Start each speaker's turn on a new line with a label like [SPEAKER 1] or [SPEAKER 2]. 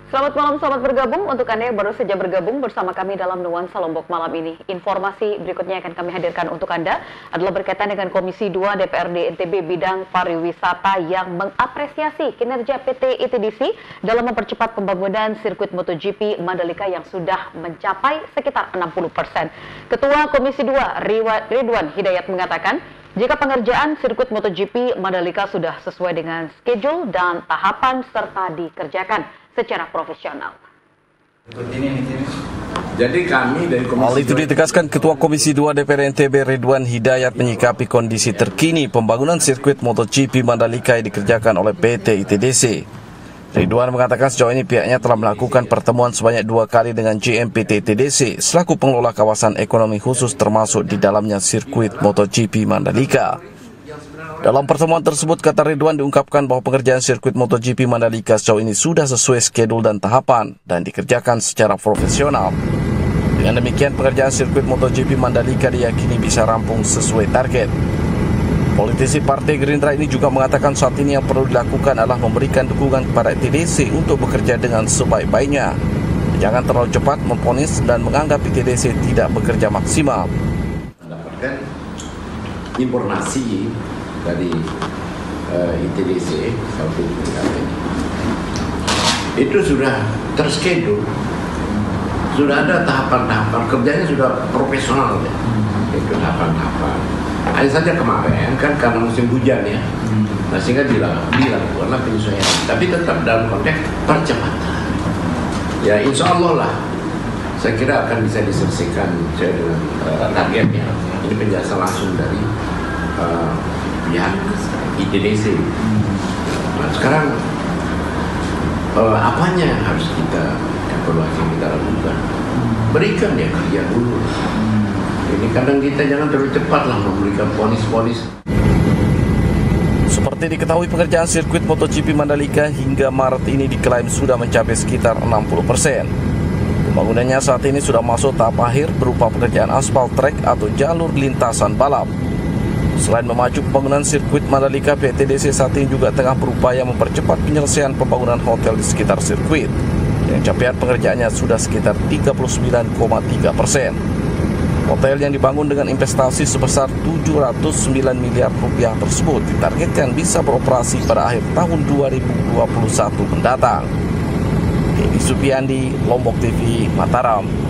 [SPEAKER 1] Selamat malam, selamat bergabung. Untuk Anda yang baru saja bergabung bersama kami dalam Nuansa Lombok malam ini. Informasi berikutnya yang akan kami hadirkan untuk Anda adalah berkaitan dengan Komisi 2 DPRD NTB bidang pariwisata yang mengapresiasi kinerja PT ITDC dalam mempercepat pembangunan sirkuit MotoGP Mandalika yang sudah mencapai sekitar 60%. Ketua Komisi 2 Ridwan Hidayat mengatakan, jika pengerjaan sirkuit MotoGP Mandalika sudah sesuai dengan schedule dan tahapan serta dikerjakan secara profesional.
[SPEAKER 2] Jadi kami dari
[SPEAKER 3] Hal itu ditegaskan Ketua Komisi 2 DPR NTB Ridwan Hidayat menyikapi kondisi terkini pembangunan sirkuit MotoGP Mandalika yang dikerjakan oleh PT ITDC. Ridwan mengatakan sejauh ini pihaknya telah melakukan pertemuan sebanyak 2 kali dengan GM PT ITDC selaku pengelola kawasan ekonomi khusus termasuk di dalamnya sirkuit MotoGP Mandalika. Dalam pertemuan tersebut, kata Ridwan, diungkapkan bahwa pengerjaan sirkuit MotoGP Mandalika sejauh ini sudah sesuai schedule dan tahapan dan dikerjakan secara profesional. Dengan demikian, pengerjaan sirkuit MotoGP Mandalika diyakini bisa rampung sesuai target. Politisi Partai Gerindra ini juga mengatakan saat ini yang perlu dilakukan adalah memberikan dukungan kepada ITDC untuk bekerja dengan sebaik-baiknya. Jangan terlalu cepat memvonis dan menganggap ITDC tidak bekerja maksimal.
[SPEAKER 2] Mendapatkan informasi dari ITDC satu ini itu sudah terschedule, sudah ada tahapan-tahapan kerjanya, sudah profesional ya. Itu tahapan-tahapan. Hanya saja kemarin kan karena musim hujan ya, nah sehingga dilakukanlah penyesuaian. Tapi tetap dalam konteks percepatan. Ya insya Allah lah, saya kira akan bisa diselesaikan sesuai dengan targetnya. Ini penjelasan langsung dari pihak ITDC. Nah sekarang apanya yang harus kita evaluasi, kita lakukan? Berikan ya kerja dulu. Ini kadang kita jangan terlalu cepat lah memberikan vonis-vonis.
[SPEAKER 3] Seperti diketahui, pengerjaan sirkuit MotoGP Mandalika hingga Maret ini diklaim sudah mencapai sekitar 60%. Pembangunannya saat ini sudah masuk tahap akhir berupa pekerjaan aspal trek atau jalur lintasan balap. Selain memacu pembangunan sirkuit Mandalika, PT ITDC saat ini juga tengah berupaya mempercepat penyelesaian pembangunan hotel di sekitar sirkuit. Yang capaian pengerjaannya sudah sekitar 39,3%. Hotel yang dibangun dengan investasi sebesar 709 miliar rupiah tersebut ditargetkan bisa beroperasi pada akhir tahun 2021 mendatang. Edi Supiandi, Lombok TV, Mataram.